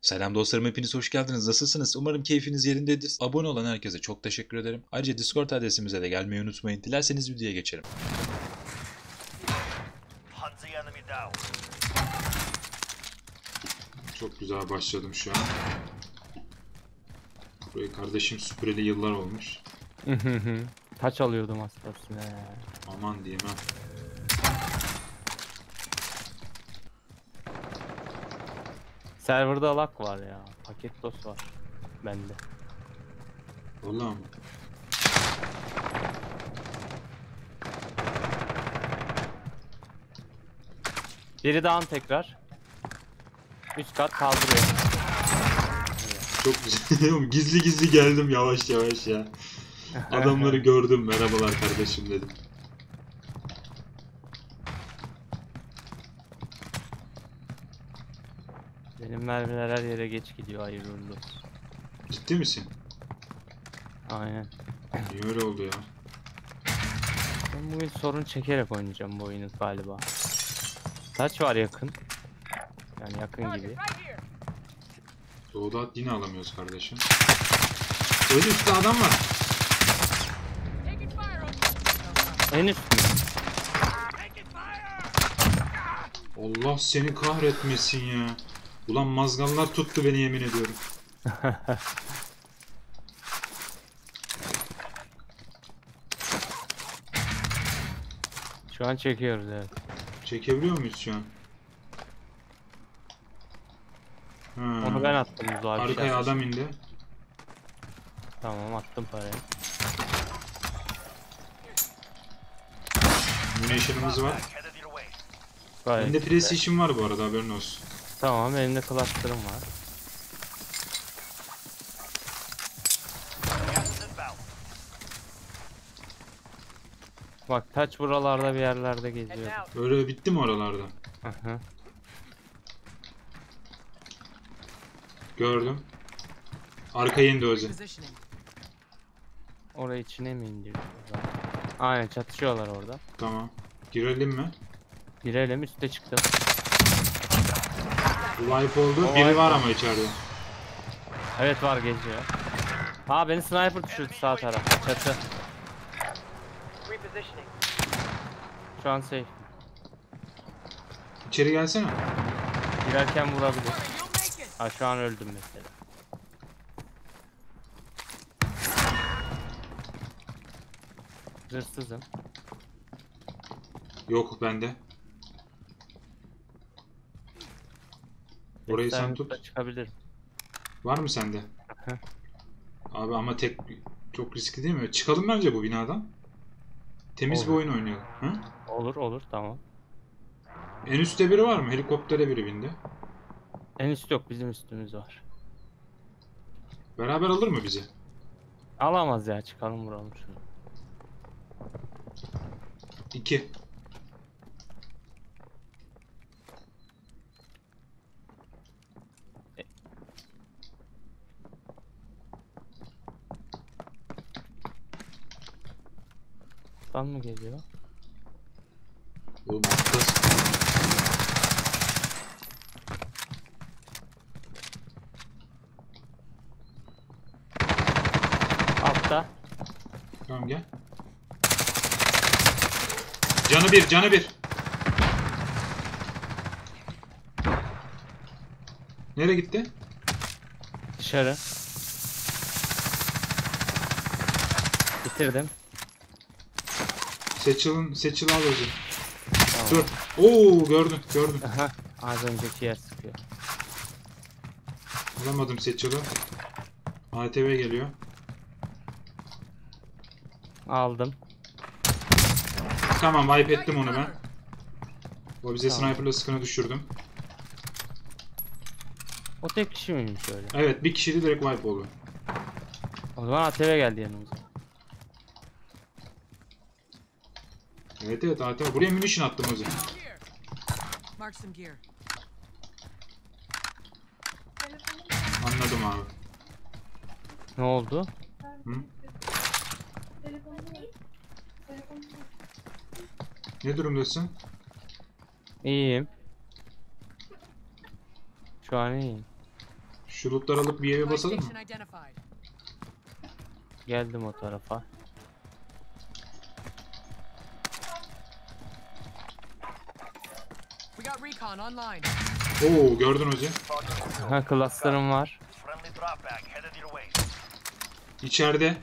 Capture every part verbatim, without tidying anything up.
Selam dostlarım, hepiniz hoş geldiniz. Nasılsınız? Umarım keyfiniz yerindedir. Abone olan herkese çok teşekkür ederim. Ayrıca Discord adresimize de gelmeyi unutmayın. Dilerseniz videoya geçelim. Çok güzel başladım şu an. Burayı kardeşim süpüreli yıllar olmuş. Taç alıyordum aslında. Aman diyeyim ha. Serverda lag var ya. Paket dos var. Bende. Vallahi mı? Biri down tekrar. Üst kat kaldırıyor. Çok güzel. Gizli gizli geldim yavaş yavaş ya. Adamları gördüm. Merhabalar kardeşim dedim. Benim mermiler her yere geç gidiyor, hayırlı uğurlu. Ciddi misin? Aynen. Niye öyle oldu ya? Ben bugün sorun çekerek oynayacağım bu oyunu galiba. Taç var yakın. Yani yakın gibi. Doğuda at yine alamıyoruz kardeşim. Öyle üstte adam var. En üst mü? Allah seni kahretmesin ya. Ulan mazgallar tuttu beni, yemin ediyorum. Şu an çekiyoruz, evet. Çekebiliyor muyuz şu an? Ha. Onu ben attım Muzo abi. Arkaya adam indi. Tamam, attım parayı. Munition'ımız var. Gayet Bende güzel. precision var bu arada, haberin olsun. Tamam, elimde cluster'ım var. Bak, taç buralarda bir yerlerde geziyor. Öyle bitti mi oralarda? Aha. Gördüm. Arkaya indi Ozi. Oraya içine mi indiriyor? Aynen, çatışıyorlar orada. Tamam. Girelim mi? Girelim, üste çıktım. Wipe oldu. O Biri wipe var ama içeride. Evet, var, geziyor. Aa, beni sniper düşürdü sağ taraf. Çatı. Şu an safe. İçeri gelsene. Girerken vurabilir. Ha, şu an öldüm mesela. Hırsızım. Yok bende. Orayı sen Backside tut. çıkabilirim. Var mı sende? Aha. Abi ama tek çok riskli değil mi? Çıkalım bence bu binadan. Temiz Olur. bir oyun oynayalım. Hı? Olur olur, tamam. En üstte biri var mı? Helikoptere biri bindi. En üst yok, bizim üstümüz var. Beraber alır mı bizi? Alamaz ya, çıkalım vuralım şunu. İki. Lan mı geliyor? Oğlum atlas. Altta. Tamam gel. Canı bir, canı bir. Nereye gitti? Dışarı. Bitirdim. Seçilin, seçil al Ozi. Tamam. Dur. Oo gördün, gördün. Aha, az önceki yer sıkıyor. Alamadım seçili. A T V geliyor. Aldım. Tamam, wipe ettim onu ben. O bize Tamam. sniper'la sıkını düşürdüm. O tek kişi miymiş öyle? Evet, bir kişiydi, direkt wipe oldu. O zaman A T V geldi yanımıza. Evet evet, A T V. Buraya munition attım Ozi. Anladım abi. Ne oldu? Hı? Ne durumdasın? İyiyim. Şu an iyiyim. Şu lootları alıp bir eve basalım mı? Geldim o tarafa. We got recon online. Oo gördün Ozi. Ha, cluster'ım var. Friendly drop bag headed your way. İçeride.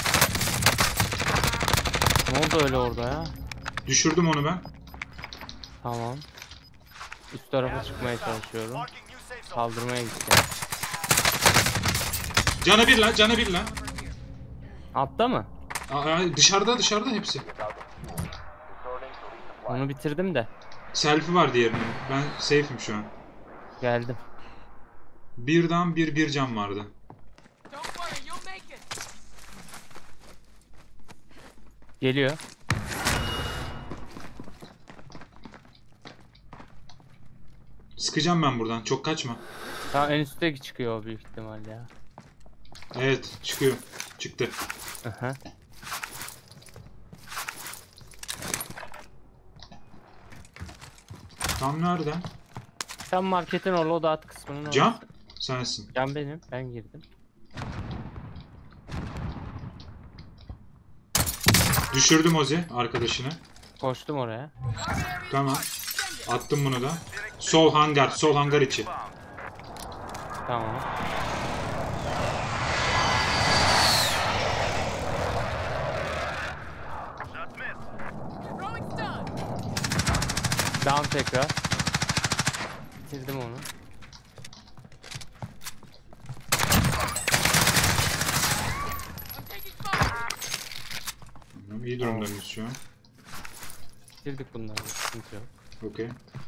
Ne oldu öyle orada ya? Düşürdüm onu ben. Tamam. Üst tarafa çıkmaya çalışıyorum. Marking new safe zone. Kaldırmaya gideceğim. Canı bir lan, canı bir lan. Altta mı? Aa, dışarıda dışarıda hepsi. Onu bitirdim de. Selfie var diğerinin. Ben safe'im şu an. Geldim. Birden bir bir can vardı. Don't worry, you'll make it. Geliyor. Sıkacağım ben buradan. Çok kaçma. Tamam, en üstte çıkıyor o büyük ihtimalle ya. Evet çıkıyor. Çıktı. Aha. Tam nereden? Sen marketin o loadout kısmının Can? orası. Sensin. Can benim. Ben girdim. Düşürdüm Ozi arkadaşını. Koştum oraya. Tamam. Attım bunu da. Sol hangar. Sol hangar içi. Tamam. Shot missed. Throwing stun. Down tekrar. Bitirdim onu. I'm taking fire. Tamam, İyi durumdayız şu an. Bitirdik bunları. Sıkıntı yok. Okey.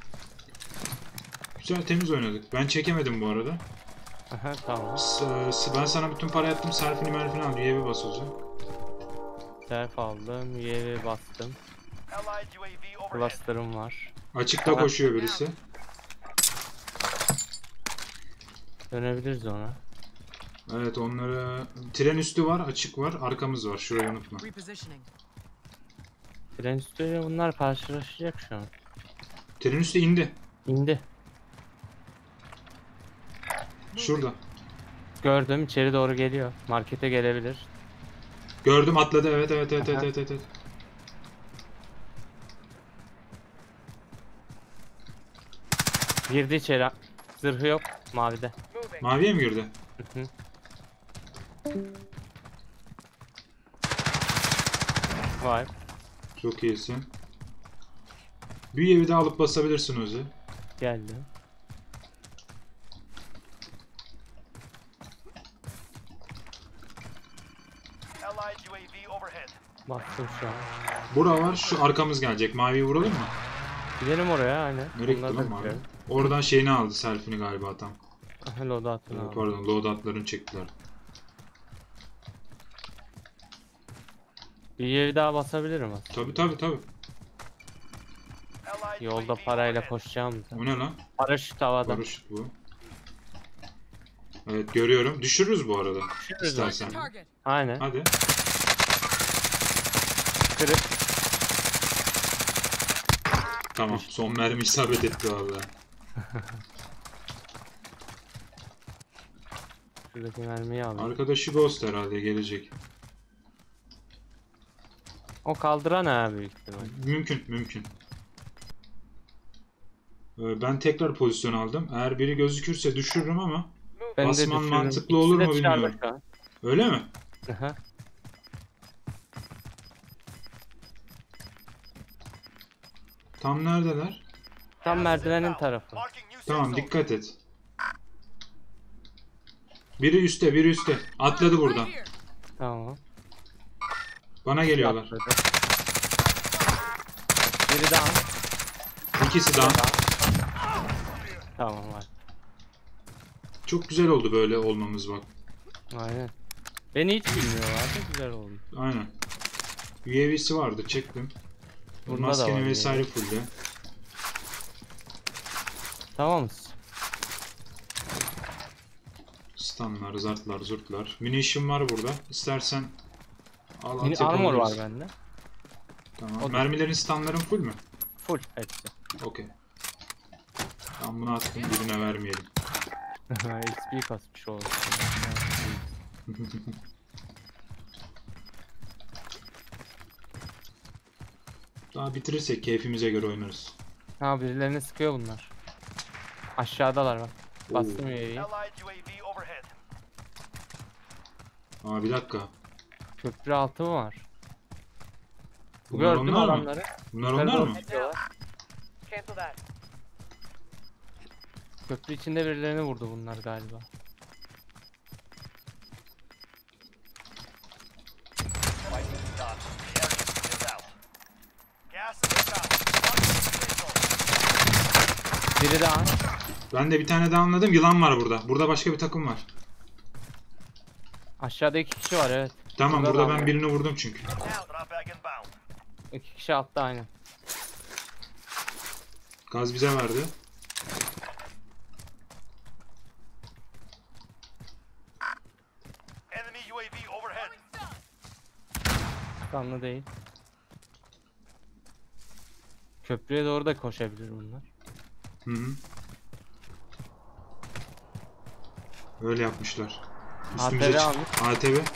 Güzel temiz oynadık. Ben çekemedim bu arada. Aha, tamam. S- s- ben sana bütün para yaptım. Selfie'ni merfini al. U A V bas Ozi. Self aldım. U A V bastım. Allied U A V overhead. Cluster'ım var. Açıkta Tamam. koşuyor birisi. Dönebiliriz ona. Evet onları... Tren üstü var, açık var. Arkamız var. Şurayı unutma. Repositioning. Tren üstüyle bunlar karşılaşacak şu an. Tren üstü indi. İndi. Şurada. Gördüm, içeri doğru geliyor. Markete gelebilir. Gördüm atladı. Evet evet evet evet Aha. evet. evet. Girdi içeri. Zırhı yok. Mavide. Moving. Maviye mi girdi? Hı hı. Vay. Çok iyisin. Bir evi de alıp basabilirsin Ozi. Geldi. Allied U A V overhead. Baktım şu an. Bura var. Şu arkamız gelecek. Maviyi vuralım mı? Gidelim oraya aynen. Nereye Bunları gitti da lan mavi? bitirelim. Oradan şeyini aldı. Selfie'ni galiba tam. Aha, loadout'unu Evet, aldım. pardon. Loadout'larını çektiler. Bir yeri daha basabilirim aslında. Tabi tabi tabi. Allied Yolda U A V parayla overhead. koşacağım da. O ne lan? Paraşüt havada. Paraşüt bu. Evet görüyorum. Düşürürüz bu arada. Düşürürüz İstersen. Target. Aynen. Hadi. Kırık. Tamam. Son mermi isabet etti valla. Şuradaki mermiyi alayım. Arkadaşı Ghost herhalde gelecek. O kaldıran ha büyük ihtimal. Mümkün, mümkün. Ee, Ben tekrar pozisyon aldım. Eğer biri gözükürse düşürürüm ama Ben de Basman düşürdüm. mantıklı olur İkisi mu de dışarıda bilmiyorum. şu an. öyle mi? Aha. Tam neredeler? Tam merdivenin tarafı. Marking new safe Tamam zone. dikkat et. Biri üstte, biri üstte. Atladı buradan. Right here. Tamam. Bana geliyorlar. Atladı. Biri daha. İkisi daha. Tamam var. Çok güzel oldu böyle olmamız bak. Aynen. Beni hiç bilmiyorlardı. Güzel oldu. Aynen. U A V'si vardı çektim. Bunda da Maskeni var vesaire fullde. Tamamız. Stunlar, zartlar, zurtlar. Munition var burada. İstersen al Mini at armor var yapabiliriz. bende. Tamam. O da- Mermilerin stunların full mü? Full hepsi. Okey. Tamam bunu attım birine vermeyelim. X P kasmış oldu. Daha bitirirsek keyfimize göre oynarız. Ha birilerini sıkıyor bunlar. Aşağıdalar bak. Oo. Bastım üyeyi. Allied U A V overhead. Aa bir dakika. Köprü altı mı var? Bunlar Gördüm onlar mı? adamları. Bunlar Yukarı onlar doğru mı? gidiyorlar. Cancel that. Köprü içinde birilerini vurdu bunlar galiba. Fight is done. The area is cleared out. Gas is inbound. Marking new safe zone. Biri daha. Ben de bir tane daha anladım. Yılan var burada. Burada başka bir takım var. Aşağıda iki kişi var evet. Tamam Burada burada da ben var. birini vurdum çünkü. Now drop bag inbound. İki kişi altta aynen. Gaz bize verdi. Enemy U A V overhead. Kanlı değil. Köprüye doğru da koşabilir bunlar. Hı hı. Öyle yapmışlar. A T V Üstümüze almış. çık. A T V.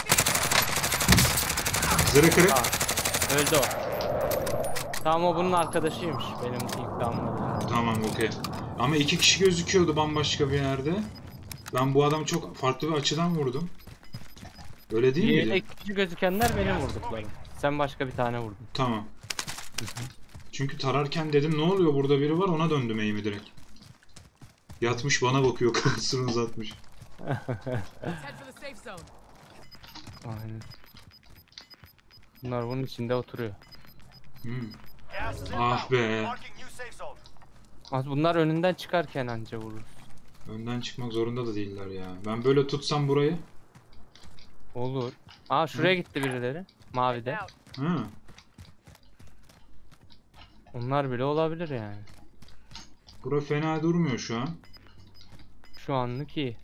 Zırı kırık. Aa, öldü o. Tamam o bunun arkadaşıymış. Benim ilk damladığım. Tamam okey. Ama iki kişi gözüküyordu bambaşka bir yerde. Ben bu adamı çok farklı bir açıdan vurdum. Öyle değil Diğeri miydi? iki kişi gözükenler benim vurduklarım. Sen başka bir tane vurdun. Tamam. Çünkü tararken dedim ne oluyor burada biri var ona döndüm eğimi direkt. Yatmış bana bakıyor kafasını uzatmış. Let's head for the safe zone. Aynen. Bunlar bunun içinde oturuyor. Hmm. Gas is Ah inbound. be. Marking new safe zone. Az bunlar önünden çıkarken anca vurur. Önden çıkmak zorunda da değiller ya. Ben böyle tutsam burayı. Olur. Aa şuraya gitti birileri. Mavide. Out. Ha. Onlar bile olabilir yani. Bura fena durmuyor şu an. Şu anlık iyi.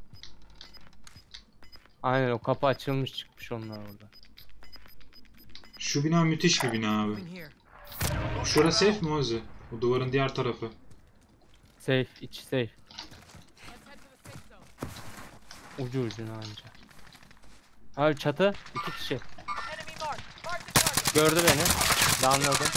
Aynen o kapı açılmış çıkmış onlar orada. Şu bina müthiş bir bina abi. In here. Şura safe mi Ozi? O duvarın diğer tarafı. Safe, içi safe. Let's head for the safe zone. Ucu ucuna anca. Abi çatı iki kişi. Enemy mark. Mark the target. Gördü beni. Damladım.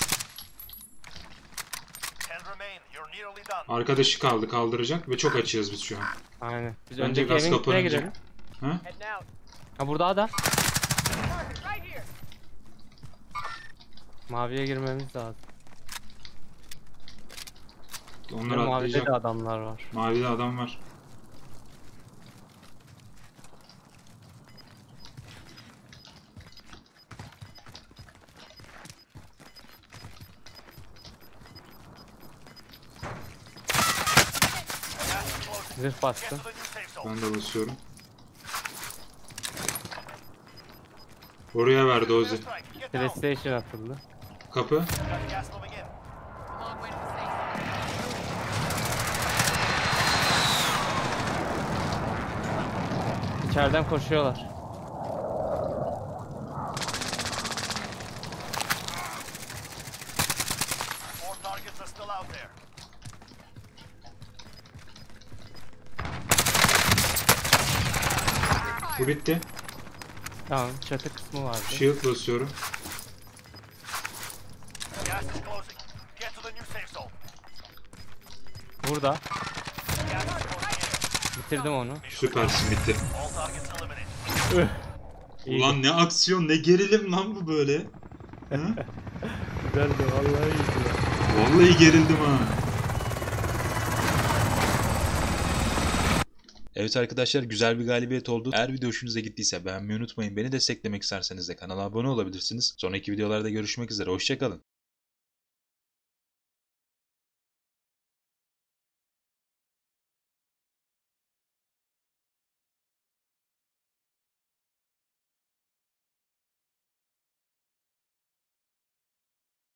Ten remain. You're nearly done. Arkadaşı kaldı kaldıracak ve çok açığız biz şu an. Aynen. Biz Bence önceki gaz evin içine kapanınca- girelim. Ha? Heading out. Ha burada adam. Target right here. Maviye girmemiz lazım. Onlar Ve mavide atlayacak. de adamlar var. Mavide adam var. Gas is closing. Zırh Get bastım. to the new safe zone. Ben de basıyorum. Oraya verdi Ozi. Airstrike. Get down. PlayStation atıldı. Kapı. Got gas moving in. A long way to the safe zone. İçeriden koşuyorlar. Four targets are still out there. Bu bitti. Tamam çatı kısmı vardı. Shield basıyorum. Gas is closing. Get to the new safe zone. Burada. Gas is closing in. Bitirdim onu. Süpersin bitti. All targets eliminated. İyi. Ulan ne aksiyon ne gerilim lan bu böyle. Ha? Güzeldi vallahi iyiydi. Vallahi gerildim ha. Evet arkadaşlar güzel bir galibiyet oldu. Eğer video hoşunuza gittiyse beğenmeyi unutmayın. Beni desteklemek isterseniz de kanala abone olabilirsiniz. Sonraki videolarda görüşmek üzere. Hoşçakalın.